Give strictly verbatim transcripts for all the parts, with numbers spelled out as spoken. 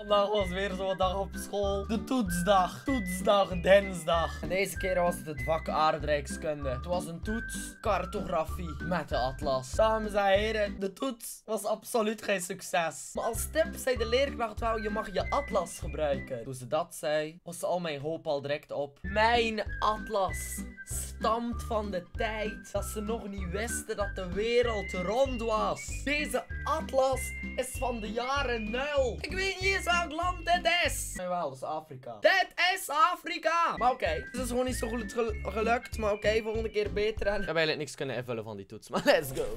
Vandaag was weer zo'n dag op school. De toetsdag. Toetsdag, dinsdag. En deze keer was het het vak aardrijkskunde. Het was een toets, cartografie, met de atlas. Dames en heren, de toets was absoluut geen succes. Maar als tip zei de leerkracht wel, je mag je atlas gebruiken. Toen ze dat zei, was al mijn hoop al direct op. Mijn atlas stamt van de tijd dat ze nog niet wisten dat de wereld rond was. Deze atlas is van de jaren nul. Ik weet niet eens welk land dit is. Jawel, dat is Afrika. Dit is Afrika. Maar oké, okay, het is gewoon niet zo goed gel gelukt. Maar oké, okay, volgende keer beter. En ik heb eigenlijk niks kunnen invullen van die toets. Maar let's go.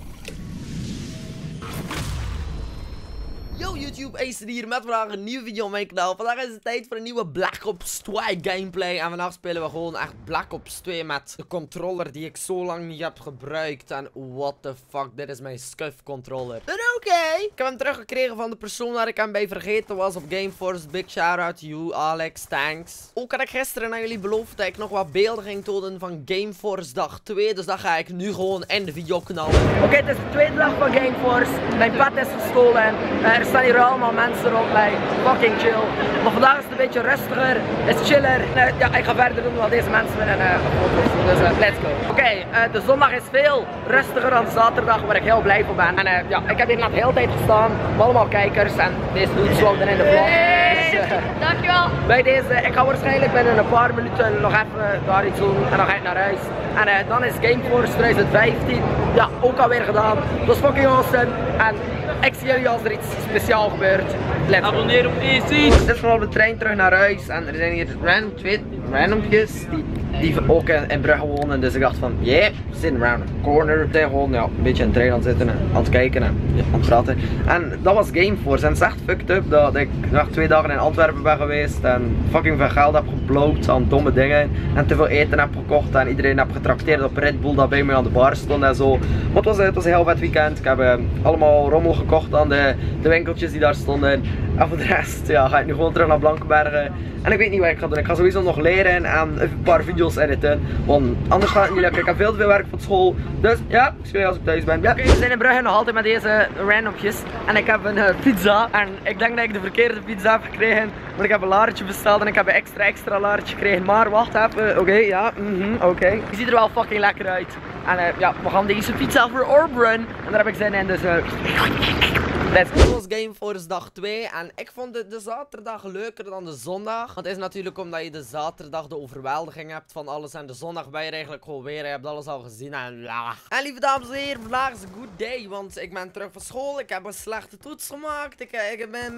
Yo YouTube, Acer hier met vandaag een nieuwe video op mijn kanaal. Vandaag is het tijd voor een nieuwe Black Ops twee gameplay. En vandaag spelen we gewoon echt Black Ops twee met de controller die ik zo lang niet heb gebruikt. En what the fuck, dit is mijn scuff controller. Maar oké. Okay. Ik heb hem teruggekregen van de persoon waar ik hem bij vergeten was op Gameforce. Big shout out to you, Alex, thanks. Ook had ik gisteren aan jullie beloofd dat ik nog wat beelden ging tonen van Gameforce dag twee. Dus dat ga ik nu gewoon in de video knallen. Oké, okay, het is de tweede dag van Gameforce. Mijn pad is gestolen. Er staan hier allemaal mensen rond mij. Fucking chill. Maar vandaag is het een beetje rustiger. Het is chiller. Uh, ja, ik ga verder doen wat deze mensen willen uh, foto's. Dus uh, let's go. Oké, okay, uh, de zondag is veel rustiger dan de zaterdag, waar ik heel blij voor ben. En uh, ja, ik heb hier net de hele tijd gestaan. Met allemaal kijkers. En deze doet sloten in de vlog. Dus, uh, dankjewel. Bij deze, ik ga waarschijnlijk binnen een paar minuten nog even daar iets doen. En dan ga ik naar huis. En uh, dan is Gameforce twintig vijftien. Ja, ook alweer gedaan. Dat was fucking awesome. En ik zie jullie als er iets speciaals gebeurt. Let's abonneer op Acer. Het is vanaf de trein terug naar huis. En er zijn hier random, twee randompjes die, die ook in, in Brugge wonen. Dus ik dacht van, yeah, we zitten around the corner. Ik gewoon ja, een beetje in de trein aan het zitten, en aan het kijken en ja, aan het praten. En dat was Gameforce. En het is echt fucked up dat ik nog twee dagen in Antwerpen ben geweest. En fucking veel geld heb geblowd aan domme dingen. En te veel eten heb gekocht. En iedereen heb getrakteerd op Red Bull dat bij mij aan de bar stond en zo. Maar het was, het was een heel vet weekend. Ik heb uh, allemaal rommel gekocht aan de, de winkeltjes die daar stonden. En voor de rest ja, ga ik nu gewoon terug naar Blankenbergen. En ik weet niet wat ik ga doen. Ik ga sowieso nog leren en een paar video's editen. Want anders gaat het niet lukken. Ik heb veel te veel werk van school. Dus ja, ik zie jullie als ik thuis ben. Ja. Okay, we zijn in Brugge nog altijd met deze randompjes. En ik heb een uh, pizza. En ik denk dat ik de verkeerde pizza heb gekregen. Maar ik heb een laartje besteld en ik heb een extra extra laartje gekregen. Maar wacht even. Oké, okay, ja. Mm -hmm, Oké. Okay. Die ziet er wel fucking lekker uit. En uh, ja, we gaan deze pizza voor Orbrun. En daar heb ik zin in. Dus uh... let's go. Dit was Gameforce dag twee. En ik vond de, de zaterdag leuker dan de zondag. Want het is natuurlijk omdat je de zaterdag de overweldiging hebt van alles. En de zondag ben je eigenlijk gewoon weer. Je hebt alles al gezien en la. En lieve dames en heren, vandaag is een good day. Want ik ben terug van school. Ik heb een slechte toets gemaakt. Ik, ik ben...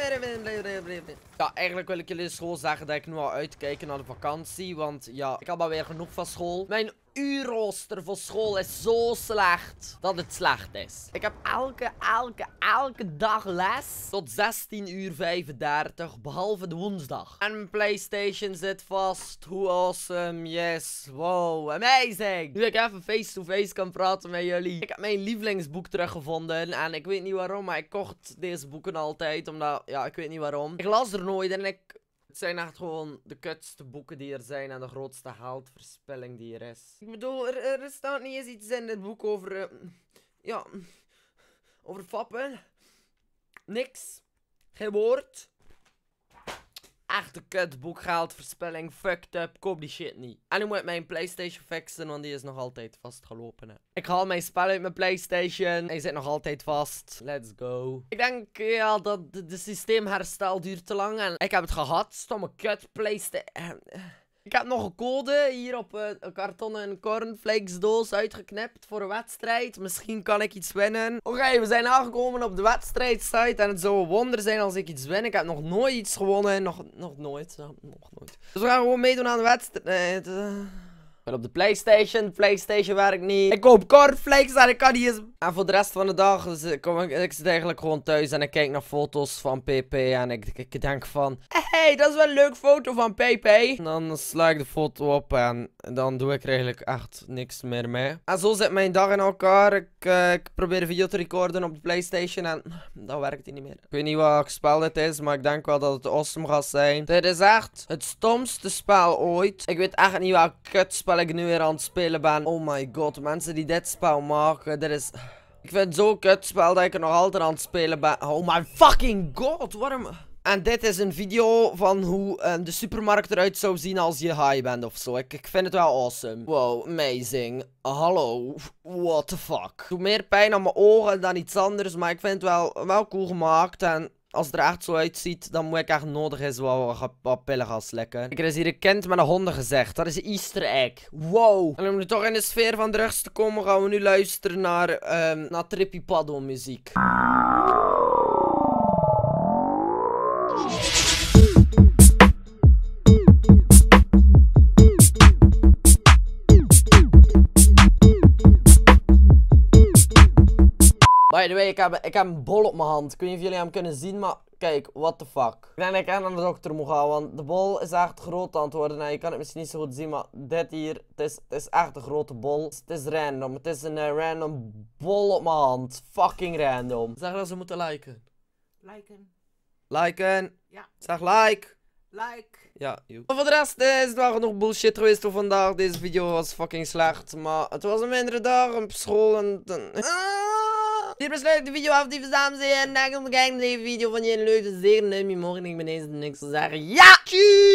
Ja, eigenlijk wil ik jullie dus gewoon zeggen dat ik nu al uitkijk naar de vakantie. Want ja, ik heb alweer genoeg van school. Mijn uurrooster voor school is zo slecht dat het slecht is. Ik heb elke, elke, elke dag les tot zestien uur vijfendertig, behalve de woensdag. En mijn PlayStation zit vast. Hoe awesome, yes, wow, amazing. Nu ik even face-to-face kan praten met jullie. Ik heb mijn lievelingsboek teruggevonden en ik weet niet waarom, maar ik kocht deze boeken altijd, omdat, ja, ik weet niet waarom. Ik las er nooit en ik... Het zijn echt gewoon de kutste boeken die er zijn en de grootste geldverspilling die er is. Ik bedoel, er, er staat niet eens iets in dit boek over... Uh, ja... Over fappen. Niks. Geen woord. Echt een kutboek, geldverspilling, fucked up, koop die shit niet. En nu moet ik mijn PlayStation fixen, want die is nog altijd vastgelopen. Hè. Ik haal mijn spel uit mijn PlayStation. Hij zit nog altijd vast. Let's go. Ik denk ja, dat de, de systeemherstel duurt te lang. En ik heb het gehad. Stomme kut PlayStation. Ik heb nog een code hier op uh, een kartonnen cornflakes doos uitgeknipt voor een wedstrijd. Misschien kan ik iets winnen. Oké, okay, we zijn aangekomen op de wedstrijdsite. En het zou een wonder zijn als ik iets win. Ik heb nog nooit iets gewonnen. Nog, nog nooit. Ja, nog nooit. Dus we gaan gewoon meedoen aan de wedstrijd. Uh... Ik ben op de PlayStation. De PlayStation werkt niet. Ik koop cornflakes en ik kan niet eens... En voor de rest van de dag dus kom ik, ik zit eigenlijk gewoon thuis en ik kijk naar foto's van P P. En ik, ik denk van... Hey, dat is wel een leuk foto van P P. En dan sla ik de foto op en dan doe ik er eigenlijk echt niks meer mee. En zo zit mijn dag in elkaar. Ik, uh, ik probeer een video te recorden op de PlayStation en dat werkt niet meer. Ik weet niet wat spel dit is, maar ik denk wel dat het awesome gaat zijn. Dit is echt het stomste spel ooit. Ik weet echt niet welk kutspel ik nu weer aan het spelen ben. Oh my god, mensen die dit spel maken, dit is... Ik vind het zo kut spel dat ik er nog altijd aan het spelen ben. Oh my fucking god, waarom... En dit is een video van hoe uh, de supermarkt eruit zou zien als je high bent of zo. Ik, ik vind het wel awesome. Wow, amazing. Hallo, what the fuck. Doet meer pijn aan mijn ogen dan iets anders, maar ik vind het wel, wel cool gemaakt. En als het er echt zo uitziet, dan moet ik echt nodig eens wat, wat, wat pillen gaan slikken. Er is hier een kind met een honden gezegd. Dat is een easter egg. Wow. En om nu toch in de sfeer van drugs te komen, gaan we nu luisteren naar, um, naar Trippy Paddo muziek. By the way, ik heb, ik heb een bol op mijn hand. Ik weet niet of jullie hem kunnen zien, maar kijk, what the fuck. Ik denk dat ik echt naar de dokter moet gaan, want de bol is echt groot aan het worden. En je kan het misschien niet zo goed zien, maar dit hier, het is, het is echt een grote bol. Het is random, het is een uh, random bol op mijn hand. Fucking random. Zeg dat ze moeten liken. Liken. Liken. Ja. Zeg like. Like. Ja, joep. Voor de rest uh, is het wel genoeg bullshit geweest voor vandaag. Deze video was fucking slecht, maar het was een mindere dag op school en... Hier besluit ik de video af, lieve dames en heren. Dank om het kijken naar deze video. Vond je een leuke zeer neem je morgen. Ik ben eens niks te zeggen. Ja! Tjie!